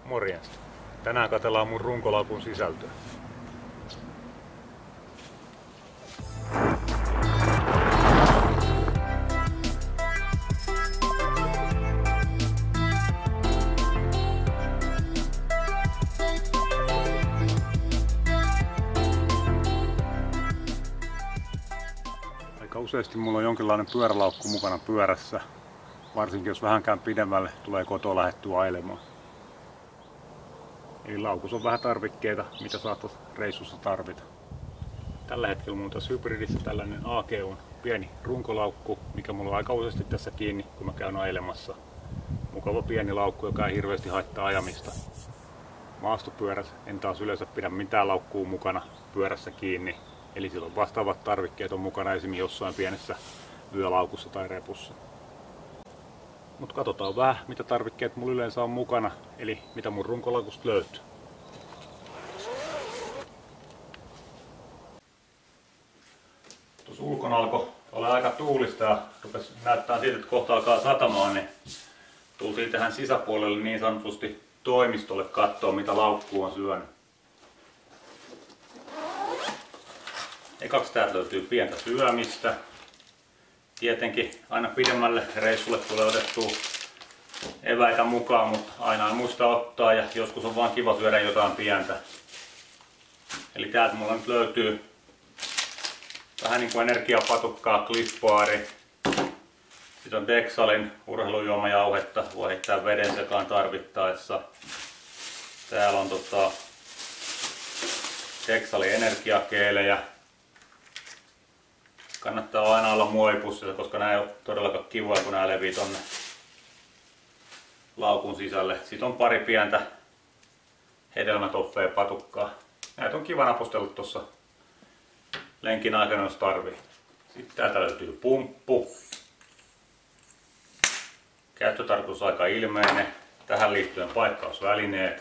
Morjesta. Tänään katsellaan mun runkolaukun sisältöä. Aika useasti mulla on jonkinlainen pyörälaukku mukana pyörässä. Varsinkin jos vähänkään pidemmälle tulee kotoa lähdettyä ajelemaan. Eli laukussa on vähän tarvikkeita, mitä saatat reissussa tarvita. Tällä hetkellä mulla on tässä hybridissä tällainen AGUn pieni runkolaukku, mikä mulla on aika useasti tässä kiinni, kun mä käyn ajelemassa. Mukava pieni laukku, joka ei hirveästi haittaa ajamista. Maastopyörässä en taas yleensä pidä mitään laukkua mukana pyörässä kiinni. Eli silloin vastaavat tarvikkeet on mukana esimerkiksi jossain pienessä vyölaukussa tai repussa. Mutta katsotaan vähän, mitä tarvikkeet mulla yleensä on mukana, eli mitä mun runkolaukusta löytyy. Tuossa ulkona alkoi olla aika tuulista ja rupesi näyttää siitä, että kohta alkaa satamaan, niin tultiin tähän sisäpuolelle niin sanotusti toimistolle katsoa, mitä laukku on syönyt. Ekaksi täältä löytyy pientä syömistä. Tietenkin aina pidemmälle reissulle tulee otettua eväitä mukaan, mutta aina ei muista ottaa ja joskus on vaan kiva syödä jotain pientä. Eli täältä mulla nyt löytyy vähän niin kuin energiapatukkaa, Clif-Bari. Sitten on Dexalin urheilujuomajauhetta, voi heittää veden sekaan tarvittaessa. Täällä on Dexalin energiakeelejä. Kannattaa aina olla muovipussilla, koska nämä ei ole todellakaan kivoja, kun nämä levii tonne laukun sisälle. Sitten on pari pientä hedelmätoffeja patukkaa. Näitä on kiva napostella tuossa lenkin aikana, jos tarvii. Sitten täältä löytyy pumppu. Käyttötarkoitus aika ilmeinen. Tähän liittyen paikkausvälineet.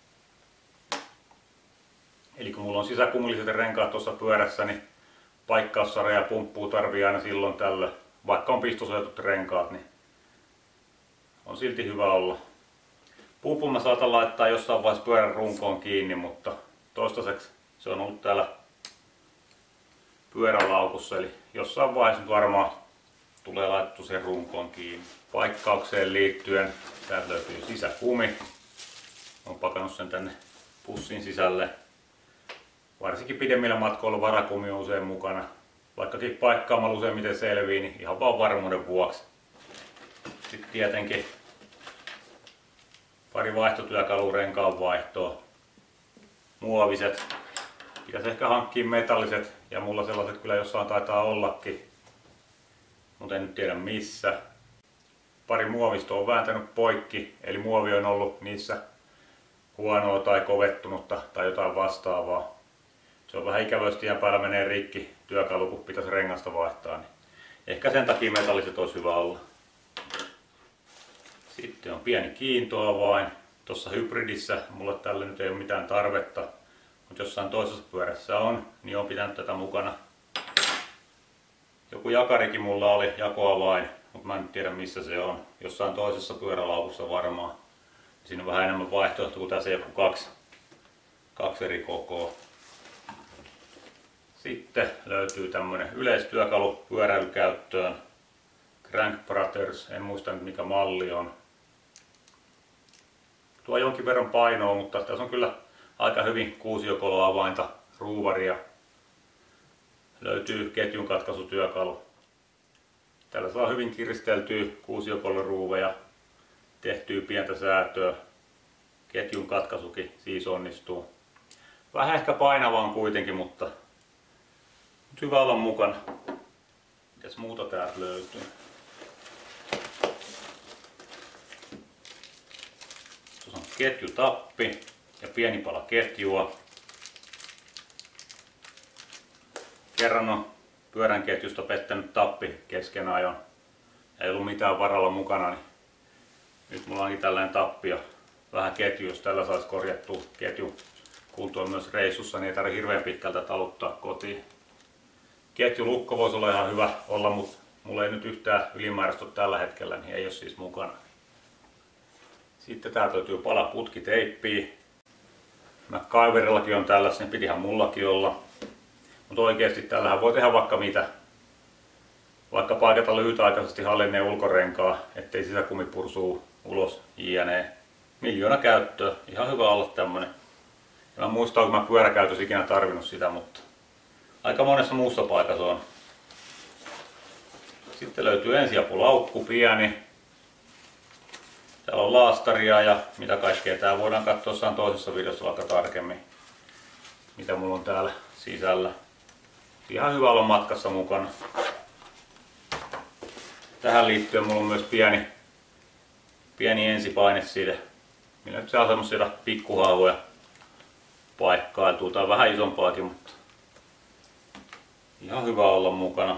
Eli kun mulla on sisäkumulliset renkaat tuossa pyörässä, niin paikkaussarja ja pumppua tarvii aina silloin tällöin. Vaikka on pistosuojatut renkaat, niin on silti hyvä olla. Pumpun mä saatan laittaa jossain vaiheessa pyörän runkoon kiinni, mutta toistaiseksi se on ollut täällä pyörälaukussa. Eli jossain vaiheessa nyt varmaan tulee laitettu sen runkoon kiinni. Paikkaukseen liittyen täältä löytyy sisäkumi. Olen pakannut sen tänne pussin sisälle. Varsinkin pidemmillä matkoilla varakumi on usein mukana. Vaikkakin paikkaamalla useimmiten selvii, niin ihan vaan varmuuden vuoksi. Sitten tietenkin pari vaihtotyökalua renkaan vaihtoa. Muoviset. Pitäisi ehkä hankkia metalliset ja mulla sellaiset kyllä jossain taitaa ollakin. Mutta en nyt tiedä missä. Pari muovistoa on vääntänyt poikki, eli muovi on ollut niissä huonoa tai kovettunutta tai jotain vastaavaa. Se on vähän ikävä, jos tien päällä menee rikki työkalu, kun pitäisi rengasta vaihtaa. Niin ehkä sen takia metalliset olisi hyvä olla. Sitten on pieni kiintoavain. Tuossa hybridissä mulle tälle nyt ei ole mitään tarvetta. Mutta jossain toisessa pyörässä on, niin on pitänyt tätä mukana. Joku jakarikin mulla oli, jakoavain, mutta mä en tiedä missä se on. Jossain toisessa pyörälaukussa varmaan. Siinä on vähän enemmän vaihtoehto, kun tässä ei ole kaksi eri kokoa. Sitten löytyy tämmönen yleistyökalu pyöräilykäyttöön. Crank Brothers, en muista nyt mikä malli on. Tuo jonkin verran painoa, mutta tässä on kyllä aika hyvin kuusiokoloavainta, ruuvaria. Löytyy ketjun katkaisutyökalu. Tällä saa hyvin kiristeltyä kuusiokoloruuveja, tehtyä pientä säätöä. Ketjun katkaisukin siis onnistuu. Vähän ehkä painavaa on kuitenkin, mutta hyvä olla mukana. Mitäs muuta täältä löytyy? Tuossa on ketjutappi ja pieni pala ketjua. Kerran on pyörän ketjusta pettänyt tappi kesken ajon. Ei ollut mitään varalla mukana, niin nyt mulla onkin tällainen tappi ja vähän ketju, jos tällä saisi korjattua ketju kuntoon myös reissussa, niin ei tarvitse hirveän pitkältä taluttaa kotiin. Ketjulukko voisi olla ihan hyvä olla, mutta mulla ei nyt yhtään ylimääräistä ole tällä hetkellä, niin ei ole siis mukana. Sitten täältä löytyy pala putkiteippiä. MacGyverillakin on tällaisen, pitihän mullakin olla. Mutta oikeasti tällähän voi tehdä vaikka mitä. Vaikka paikata lyhytaikaisesti hallinneen ulkorenkaa, ettei sisäkumi pursuu ulos jne. Miljoona käyttöä. Ihan hyvä olla tämmönen. Mä muistan, kun mä pyöräkäytössä ikinä tarvinnut sitä, mutta aika monessa muussa paikassa on. Sitten löytyy ensiapulaukku pieni. Täällä on laastaria ja mitä kaikkea. Tää voidaan katsoa jossain toisessa videossa aika tarkemmin. Mitä mulla on täällä sisällä. Ihan hyvä olla matkassa mukana. Tähän liittyen mulla on myös pieni ensipaineside. Millä nyt saa semmosia pikkuhaavoja paikkailtua tai vähän isompaakin, mutta ihan hyvä olla mukana.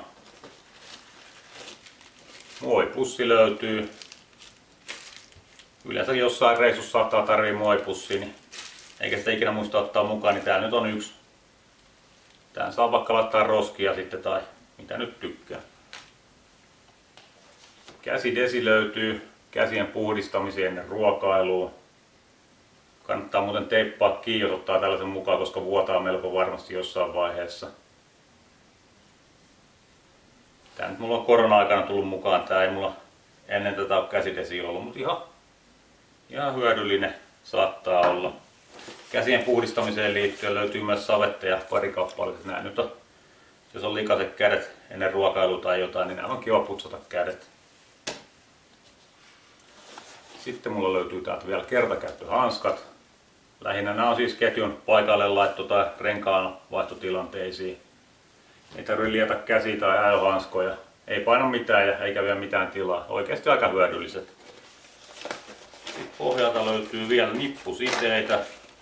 Muovipussi löytyy. Yleensä jossain reissussa saattaa tarvii muovipussia, niin eikä sitä ikinä muista ottaa mukaan, niin täällä nyt on yksi. Tähän saa vaikka laittaa roskia sitten tai mitä nyt tykkää. Käsidesi löytyy käsien puhdistamiseen ennen ruokailua. Kannattaa muuten teippaa kiinni, jos ottaa tällaisen mukaan, koska vuotaa melko varmasti jossain vaiheessa. Tää nyt mulla on korona-aikana tullut mukaan, tää ei mulla ennen tätä ole käsidesi ollut, mutta ihan hyödyllinen saattaa olla. Käsien puhdistamiseen liittyen löytyy myös savetteja pari kappaletta. Nää nyt on, jos on likaiset kädet ennen ruokailua tai jotain, niin nämä on kiva putsata kädet. Sitten mulla löytyy täältä vielä kertakäyttöhanskat. Lähinnä nämä on siis ketjun paikalle laitto tai renkaan vaihtotilanteisiin. Ei tarvitse lieta käsiä tai ajohanskoja. Ei paina mitään ja eikä vie mitään tilaa. Oikeasti aika hyödylliset. Sitten pohjalta löytyy vielä nippusiteitä.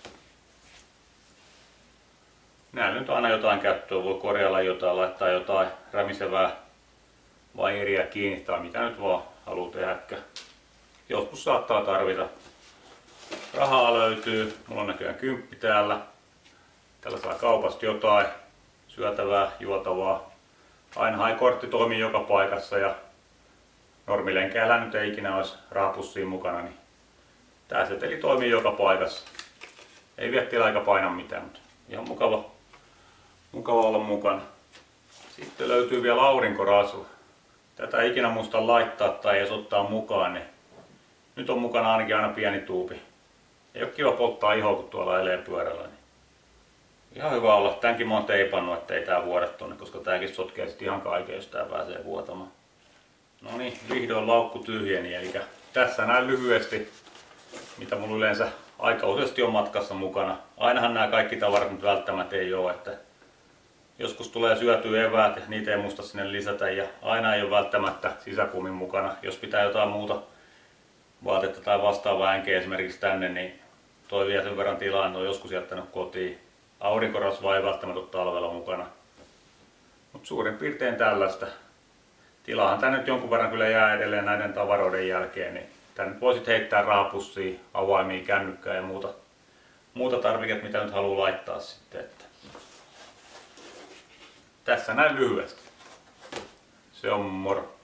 Näillä nyt aina jotain käyttöä. Voi korjalla jotain, laittaa jotain rämisevää vaijeria kiinni tai mitä nyt vaan haluaa tehdäkään. Joskus saattaa tarvita. Rahaa löytyy. Mulla on näköjään 10 täällä. Tällä saa kaupasta jotain syötävää, juotavaa. Aina kortti toimii joka paikassa ja normilenkeillä nyt ei ikinä olisi rahapussiin mukana, niin tää seteli toimii joka paikassa. Ei vie tilaa eikä paina mitään, mutta ihan mukava olla mukana. Sitten löytyy vielä aurinkorasu. Tätä ei ikinä muista laittaa tai edes ottaa mukaan, niin nyt on mukana ainakin aina pieni tuupi. Ei ole kiva polttaa ihoa, kun tuolla elee pyörällä. Niin ihan hyvä olla. Tämänkin mä oon teipannut, ettei tää vuoda tonne, koska tääkin sotkee sit ihan kaiken, jos tää pääsee vuotamaan. No niin, vihdoin laukku tyhjeni. Eli tässä näin lyhyesti, mitä mulla yleensä aika useasti on matkassa mukana. Ainahan nämä kaikki tavarat nyt välttämättä ei ole, että joskus tulee syötyä eväät ja niitä ei muista sinne lisätä ja aina ei ole välttämättä sisäkumin mukana. Jos pitää jotain muuta vaatetta tai vastaavaa änkeä esimerkiksi tänne, niin toi vie sen verran tilaa, että on joskus jättänyt kotiin. Aurinkorasvaa ei välttämättä ole talvella mukana. Mutta suurin piirtein tällaista. Tilahan tänne nyt jonkun verran kyllä jää edelleen näiden tavaroiden jälkeen, niin tänne voisit heittää rahapussia, avaimia, kännykkää ja muuta tarviketta, mitä nyt haluaa laittaa sitten. Että tässä näin lyhyesti. Se on moro.